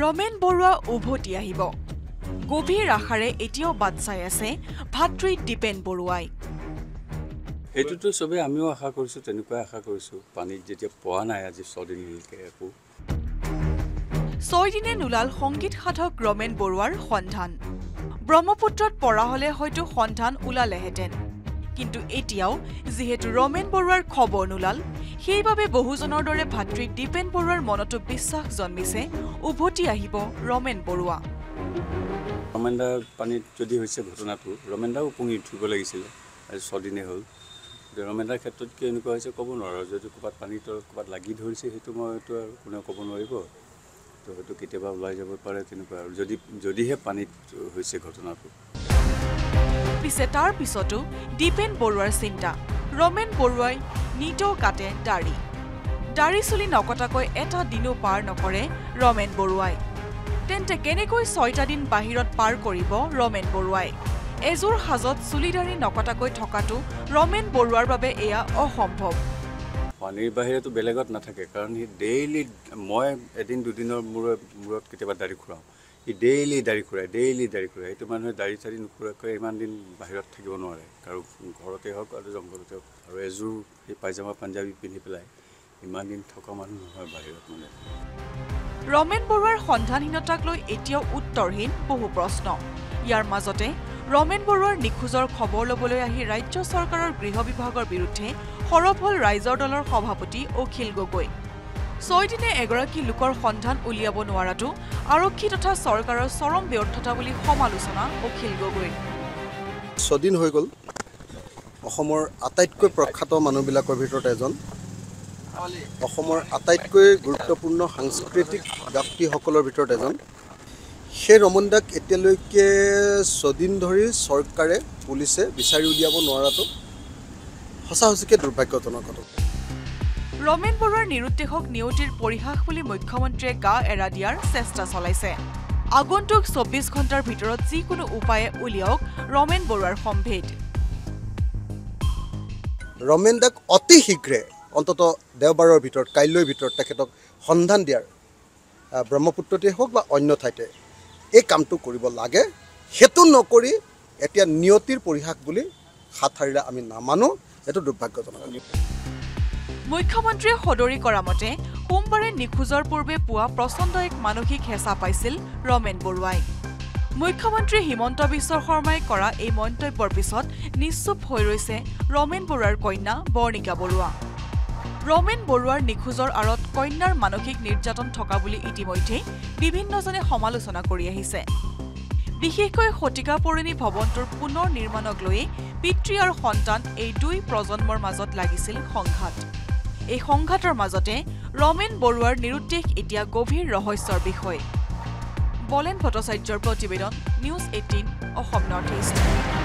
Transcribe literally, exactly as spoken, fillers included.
ৰমেন বৰুৱা উভতি আহিব গভীৰ আশাৰে এতিয়াও বাট চাই আছে ভাতৃ দীপেন বৰুৱাই এটোটো সবে আমিও আশা কৰিছো তেনেকুৱা আশা কৰিছো পানীত যেতিয়া পোৱা নাই আজি ছদিন মিলকে একো ছয় দিনে নুলাল সংগীত সাধক ৰমেন বৰুৱাৰ সন্ধান ব্ৰহ্মপুত্ৰত পৰা হলে হয়তো সন্ধান উলালেহেঁতেন কিন্তু এতিয়াও যেহেতু ৰমেন বৰুৱাৰ খবৰ নুলাল সেইবাবে বহুজনৰ দৰে ভাতৃ দীপেন বৰুৱাৰ মনতো বিশ্বাস জন্মিছে উভতি আহিব ৰমেন বৰুৱা ৰমেনদা পানীত যদি হৈছে ঘটনাটো ৰমেনদাও উপঙি উঠিব লাগিছিল আজি ছদিনে হ'ল ৰমেনদাৰ ক্ষেত্ৰত কি এনেকুৱা হৈছে ক'ব নোৱাৰো যদি ক'বাত পানীত ক'বাত লাগি ধৰিছে সেইটো মইতো আৰু কোনেও ক'ব নোৱাৰিব তো হয়তো কেতিয়াবা ওলাই যাব পাৰে তেনেকুৱা আৰু যদি যদিহে পানীত হৈছে ঘটনাটো পিছে তাৰ পিছতো দীপেন বৰুৱাৰ চিন্তা ৰমেন বৰুৱাই নিটো কাটে দাড়ি দাড়ি চুলি নকটাকৈ এটা দিনো পাৰ নকৰে ৰমেন বৰুৱাই তেন্তে কেনেকৈ ছয়টা দিন বাহিৰত পাৰ কৰিব ৰমেন বৰুৱাই এজোৰ হাজত চুলি দাড়ি নকটাকৈ থকাটো ৰমেন বৰুৱাৰ বাবে এয়া অসম্ভৱ পানীৰ বাহিৰেতো বেলেগত নাথাকে কাৰণ হি ডেইলি মই এদিন দুদিনৰ মূৰত মূৰত কেতিয়াবা দাড়ি খুৰাওঁ ই ডেইলি দাড়ি খুৰাই ডেইলি দাড়ি খুৰাই এইটো মানুহে দাড়ি চাড়ি নুখুৰাকৈ ইমান দিন বাহিৰত থাকিব নোৱাৰে আৰু ঘৰতে হওক আৰু জংঘলতে হওক আৰু এজোৰ সেই পাইজামা পাঞ্জাবী পিন্ধি পেলাই ইমান দিন থকা মানুহ নহয় বাহিৰত মানে ৰমেন বৰুৱাৰ সন্ধানহীনতাক লৈ এতিয়াও উত্তৰহীন বহু প্ৰশ্ন ইয়াৰ মাজতে ৰমেন বৰুৱাৰ নিখোজৰ খবৰ ল'বলৈ আহি ৰাজ্য চৰকাৰৰ গৃহ বিভাগৰ বিৰুদ্ধে সৰব হ'ল ৰাইজৰ দলৰ সভাপতি অখিল গগৈ ছয়দিনে এগৰাকী লোকৰ সন্ধান উলিয়াব নোৱাৰাটো আৰক্ষী তথা চৰকাৰৰ চৰম ব্যৰ্থতা বুলি সমালোচনা অখিল গগৈ ছদিন হৈ গ'ল অসমৰ আটাইতকৈ প্ৰখ্যাত মানুহবিলাকৰ ভিতৰত এজন অসমৰ আটাইতকৈ গুৰুত্বপূৰ্ণ সাংস্কৃতিক ব্যক্তিসকলৰ ভিতৰত এজন সেই ৰমনদাক এতিয়ালৈকে ছদিন ধৰি চৰকাৰে পুলিচে বিচাৰি উলিয়াব নোৱাৰাটো সঁচা সঁচিকে দুৰ্ভাগ্যজনক কথা ৰমেন বৰুৱাৰ নিৰুদ্দেশক নিয়তিৰ পৰিহাস বুলি মুখ্যমন্ত্ৰীয়ে গা এৰা দিয়াৰ চেষ্টা চলাইছে আগন্তুক চৌব্বিছ ঘণ্টাৰ ভিতৰত যিকোনো উপায়ে উলিয়াওক ৰমেন বৰুৱাৰ সম্ভেদ ৰমেনদাক অতি শীঘ্ৰে অন্তত দেওবাৰৰ ভিতৰত কাইলৈৰ ভিতৰত তেখেতক সন্ধান দিয়াৰ ব্ৰহ্মপুত্ৰতে হওক বা অন্য ঠাইতে এই কামটো কৰিব লাগে হেতু নকৰি এতিয়া নিয়তিৰ পৰিহাস বুলি হাত সাৰিলে আমি নামানো এটো দুৰ্ভাগ্যজনক মুখ্যমন্ত্ৰীয়ে সদৰি কৰা মতে সোমবাৰে নিখোজৰ পূৰ্বে পুৱা প্ৰচণ্ড এক মানসিক হেঁচা পাইছিল ৰমেন বৰুৱাই মুখ্যমন্ত্ৰী হিমন্ত বিশ্ব শৰ্মাই কৰা এই মন্তব্যৰ পিছত নিশ্চুপ হৈ ৰৈছে ৰমেন বৰুৱাৰ কন্যা বৰ্ণিকা বৰুৱা ৰমেন বৰুৱাৰ নিখোজৰ আঁৰত কন্যাৰ মানসিক নিৰ্যাতন থকা বুলি ইতিমধ্যে বিভিন্নজনে সমালোচনা কৰি আহিছে বিশেষকৈ শতিকা পুৰণি ভৱনটোৰ পুনৰ নিৰ্মাণক লৈ পিতৃ আৰু সন্তান এই দুই প্ৰজন্মৰ মাজত লাগিছিল সংঘাত এই সংঘাতৰ মাজতে ৰমেন বৰুৱাৰ নিৰুদ্দেশ এতিয়া গভীৰ ৰহস্যৰ বিষয় বলেন ভট্টাচাৰ্যৰ প্ৰতিবেদন News Eighteen Assam North east